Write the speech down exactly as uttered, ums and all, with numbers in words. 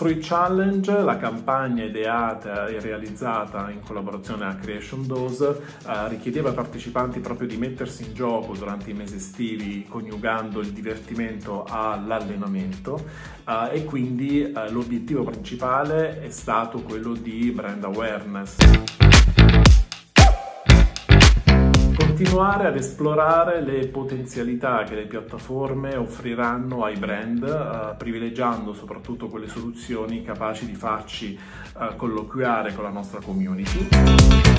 Free Challenge, la campagna ideata e realizzata in collaborazione a Creation Dose, eh, richiedeva ai partecipanti proprio di mettersi in gioco durante i mesi estivi, coniugando il divertimento all'allenamento, eh, e quindi eh, l'obiettivo principale è stato quello di brand awareness. Continuare ad esplorare le potenzialità che le piattaforme offriranno ai brand, eh, privilegiando soprattutto quelle soluzioni capaci di farci eh, colloquiare con la nostra community.